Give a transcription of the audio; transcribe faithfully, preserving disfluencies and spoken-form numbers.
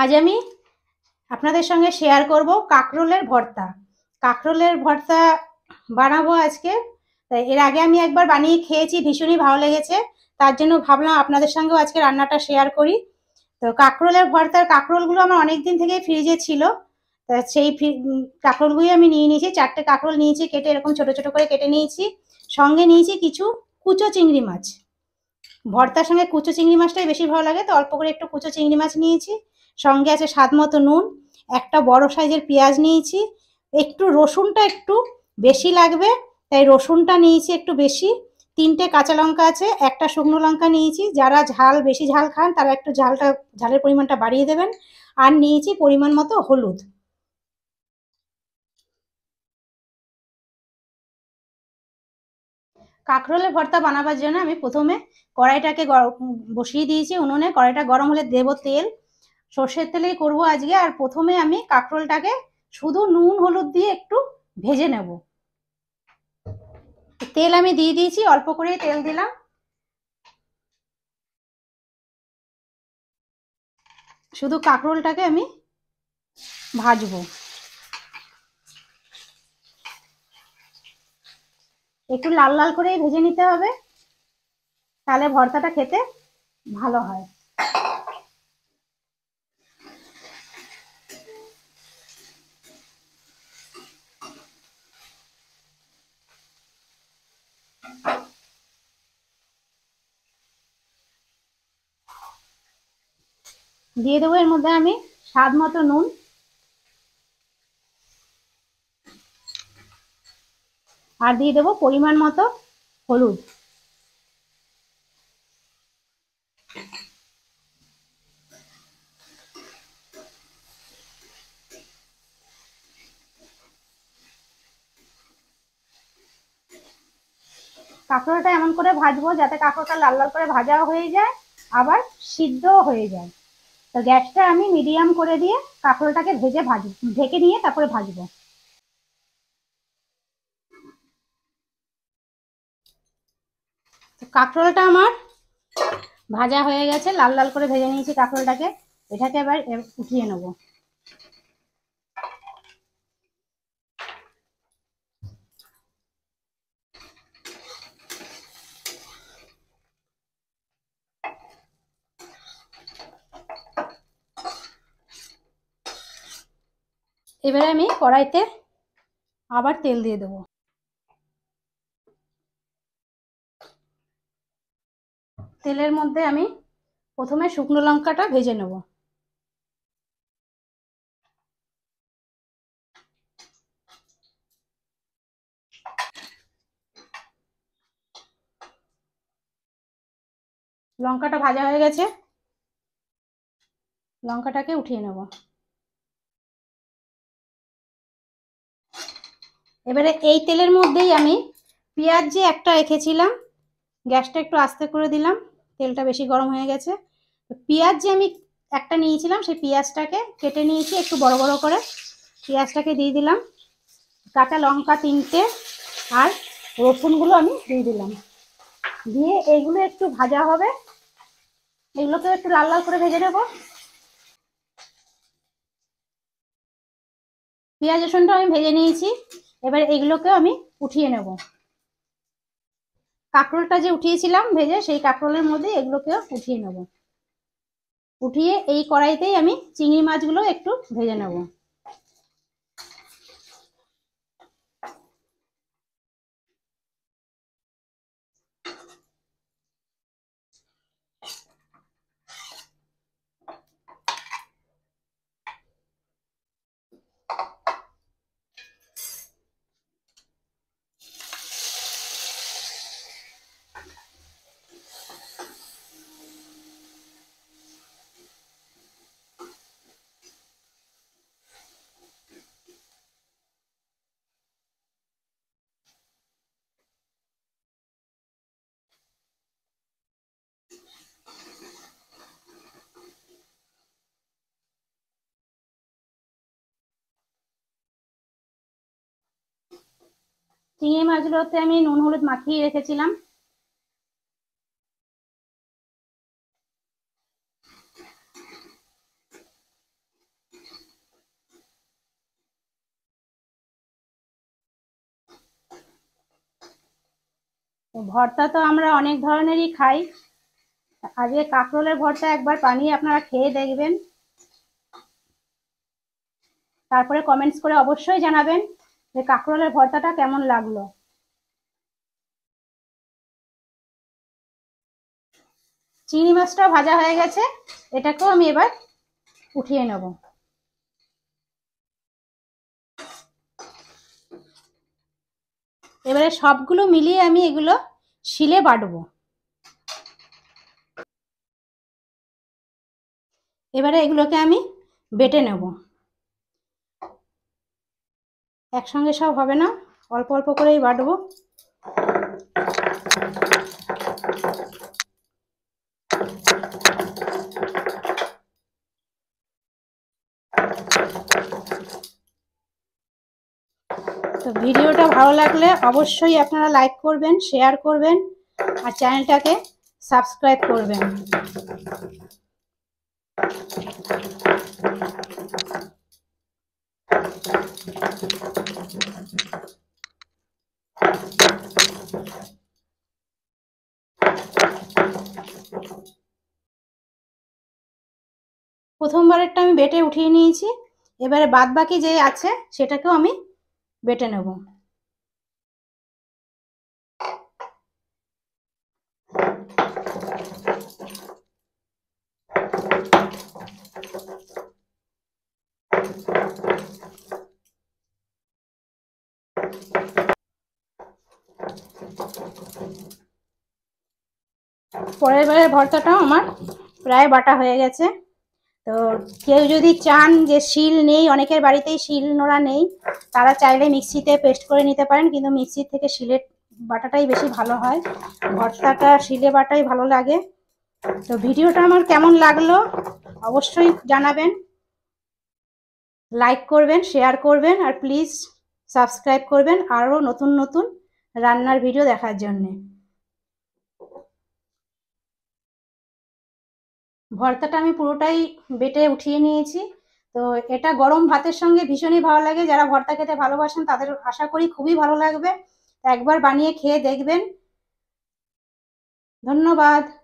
আজ আমি আপনাদের সঙ্গে শেয়ার করব কাঁকরোলের ভর্তা। কাঁকরোলের ভর্তা বানাবো আজকে। তাই এর আগে আমি একবার বানিয়ে খেয়েছি, ভীষণই ভালো লেগেছে। তার জন্য ভাবলাম আপনাদের সঙ্গেও আজকে রান্নাটা শেয়ার করি। তো কাঁকরোলের ভর্তার কাঁকরোলগুলো আমার অনেক দিন থেকেই ফ্রিজে ছিল। তা সেই কাঁকরোলগুলোই আমি নিয়ে নিয়েছি। চারটে কাঁকরোল নিয়েছি, কেটে এরকম ছোট ছোট করে কেটে নিয়েছি। সঙ্গে নিয়েছি কিছু কুচো চিংড়ি মাছ। ভর্তার সঙ্গে কুচো চিংড়ি মাছটাই বেশি ভালো লাগে, তো অল্প করে একটু কুচো চিংড়ি মাছ নিয়েছি। সঙ্গে আছে স্বাদ মতো নুন, একটা বড় সাইজের পেঁয়াজ নিয়েছি, একটু রসুনটা একটু বেশি লাগবে তাই রসুনটা নিয়েছি একটু বেশি। তিনটে কাঁচা লঙ্কা আছে, একটা শুকনো লঙ্কা নিয়েছি। যারা ঝাল বেশি ঝাল খান তারা একটু ঝালটা ঝালের পরিমাণটা বাড়িয়ে দেবেন। আর নিয়েছি পরিমাণ মতো হলুদ। কাঁকরোলের ভর্তা বানাবার জন্য আমি প্রথমে কড়াইটাকে বসিয়ে দিয়েছি উনুনে। কড়াইটা গরম হলে দেব তেল। সর্ষের তেলেই করব আজকে। আর প্রথমে আমি কাঁকরোলটাকে শুধু নুন হলুদ দিয়ে একটু ভেজে নেব। তেল আমি দিয়ে দিয়েছি, অল্প করেই তেল দিলাম। শুধু কাঁকরোলটাকে আমি ভাজবো। একটু লাল লাল করেই ভেজে নিতে হবে, তাহলে ভর্তাটা খেতে ভালো হয়। দিয়ে দেবো এর মধ্যে আমি স্বাদ মতো নুন, আর দিয়ে দেবো পরিমাণ মতো হলুদ। কাঁকরোলটা এমন করে ভাজবো যাতে কাঁকরোলটা লাল লাল করে ভাজাও হয়ে যায়, আবার সিদ্ধও হয়ে যায়। তো গ্যাসটা আমি মিডিয়াম করে দিয়ে কাঁকরোলটাকে ভেজে ভাজবো, ঢেকে নিয়ে তারপরে ভাজবো। কাঁকরোলটা আমার ভাজা হয়ে গেছে, লাল লাল করে ভেজে নিয়েছি কাঁকরোলটাকে। এটাকে এবার উঠিয়ে নেব। এবারে আমি কড়াইতে আবার তেল দিয়ে দেবো। তেলের মধ্যে আমি প্রথমে শুকনো লঙ্কাটা ভেজে নেব। লঙ্কাটা ভাজা হয়ে গেছে, লঙ্কাটাকে উঠিয়ে নেব। এবারে এই তেলের মধ্যেই আমি পেঁয়াজ যে একটা রেখেছিলাম, গ্যাসটা একটু আস্তে করে দিলাম, তেলটা বেশি গরম হয়ে গেছে। পেঁয়াজ যে আমি একটা নিয়েছিলাম সেই পেঁয়াজটাকে কেটে নিয়েছি একটু বড় বড় করে। পেঁয়াজটাকে দিয়ে দিলাম, কাঁচা লঙ্কা তিনটে আর রসুনগুলো আমি দিয়ে দিলাম। দিয়ে এইগুলো একটু ভাজা হবে, এগুলোকে একটু লাল লাল করে ভেজে নেব। পেঁয়াজ রসুনটা আমি ভেজে নিয়েছি, এবার এগুলোকে আমি উঠিয়ে নেব। কাঁকরোলটা যে উঠিয়েছিলাম ভেজে, সেই কাঁকরোলের মধ্যে এগুলোকেও উঠিয়ে নেব। উঠিয়ে এই কড়াইতেই আমি চিংড়ি মাছগুলো একটু ভেজে নেব। চিংড়ি মাছগুলোতে আমি নুন হলুদ মাখিয়ে রেখেছিলাম। ভর্তা তো আমরা অনেক ধরনেরই খাই, আজকে কাঁকরোলের ভর্তা একবার বানিয়ে আপনারা খেয়ে দেখবেন, তারপরে কমেন্টস করে অবশ্যই জানাবেন যে কাঁকরোলের ভর্তাটা কেমন লাগলো। চিংড়ি মাছটাও ভাজা হয়ে গেছে, এটাকেও আমি এবার উঠিয়ে নেব। এবারে সবগুলো মিলিয়ে আমি এগুলো শিলে বাটবো। এবারে এগুলোকে আমি বেটে নেব, একসঙ্গে সব হবে না, অল্প অল্প করেই বাটবো। তো ভিডিওটা ভালো লাগলে অবশ্যই আপনারা লাইক করবেন, শেয়ার করবেন আর চ্যানেলটাকে সাবস্ক্রাইব করবেন। প্রথমবারেরটা আমি বেটে উঠিয়ে নিয়েছি, এবারে বাদ বাকি যে আছে সেটাকেও আমি বেটে নেব। পরের বারের ভর্তাটাও আমার প্রায় বাটা হয়ে গেছে। তো কেউ যদি চান যে শিল নেই, অনেকের বাড়িতেই শিল নোড়া নেই, তারা চাইলে মিক্সিতে পেস্ট করে নিতে পারেন, কিন্তু মিক্সির থেকে শিলের বাটাটাই বেশি ভালো হয়, ভর্তাটা শিলে বাটাই ভালো লাগে। তো ভিডিওটা আমার কেমন লাগলো অবশ্যই জানাবেন, লাইক করবেন, শেয়ার করবেন আর প্লিজ সাবস্ক্রাইব করবেন আরও নতুন নতুন রান্নার ভিডিও দেখার জন্যে। ভর্তাটা আমি পুরোটাই বেটে উঠিয়ে নিয়েছি। তো এটা গরম ভাতের সঙ্গে ভীষণই ভালো লাগে, যারা ভর্তা খেতে ভালোবাসেন তাদের আশা করি খুবই ভালো লাগবে, একবার বানিয়ে খেয়ে দেখবেন। ধন্যবাদ।